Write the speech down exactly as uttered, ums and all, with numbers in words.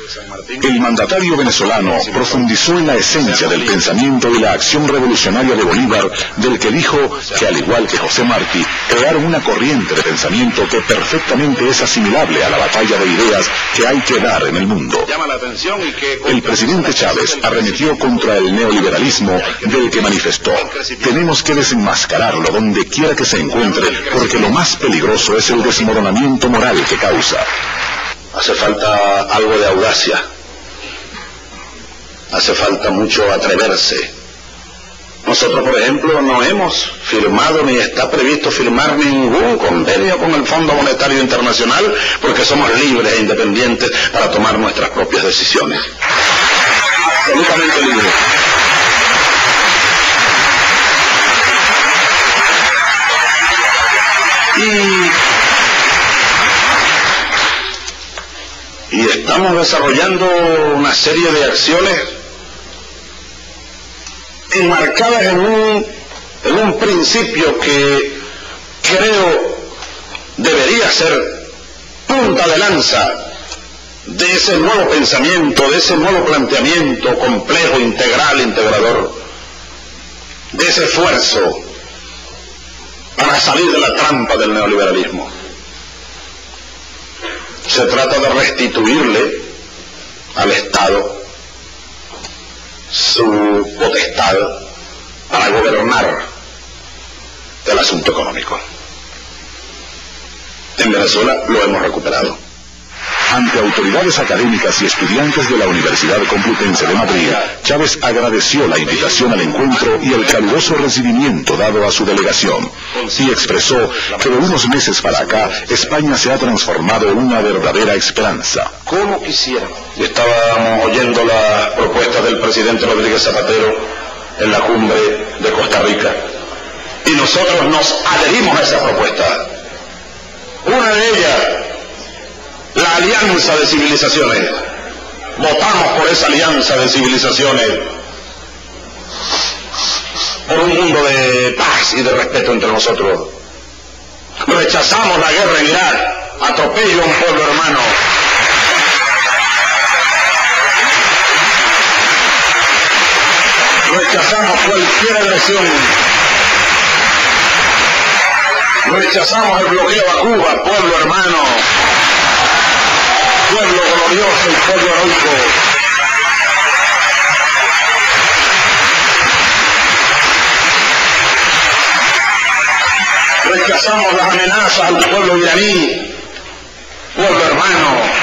El mandatario venezolano profundizó en la esencia del pensamiento y la acción revolucionaria de Bolívar, del que dijo que, al igual que José Martí, crearon una corriente de pensamiento que perfectamente es asimilable a la batalla de ideas que hay que dar en el mundo. El presidente Chávez arremetió contra el neoliberalismo, del que manifestó: tenemos que desenmascararlo donde quiera que se encuentre, porque lo más peligroso es el desmoronamiento moral que causa. Hace falta algo de audacia, hace falta mucho atreverse. Nosotros, por ejemplo, no hemos firmado ni está previsto firmar ningún convenio con el Fondo Monetario Internacional, porque somos libres e independientes para tomar nuestras propias decisiones. Absolutamente libres. Y, y estamos desarrollando una serie de acciones enmarcadas en un, en un principio que creo debería ser punta de lanza de ese nuevo pensamiento, de ese nuevo planteamiento complejo, integral, integrador, de ese esfuerzo para salir de la trampa del neoliberalismo. Se trata de restituirle al Estado su potestad para gobernar el asunto económico. En Venezuela lo hemos recuperado. Ante autoridades académicas y estudiantes de la Universidad Complutense de Madrid, Chávez agradeció la invitación al encuentro y el caluroso recibimiento dado a su delegación, y expresó que de unos meses para acá España se ha transformado en una verdadera esperanza. ¿Cómo quisiera? Estábamos oyendo las propuestas del presidente Rodríguez Zapatero en la cumbre de Costa Rica, y nosotros nos adherimos a esa propuesta. Una de ellas, la alianza de civilizaciones. Votamos por esa alianza de civilizaciones, por un mundo de paz y de respeto entre nosotros. Rechazamos la guerra en Irak, atropello a un pueblo hermano. Rechazamos cualquier agresión. Rechazamos el bloqueo a Cuba, pueblo hermano, pueblo glorioso y pueblo heroico. Rechazamos las amenazas al pueblo iraní, pueblo hermano.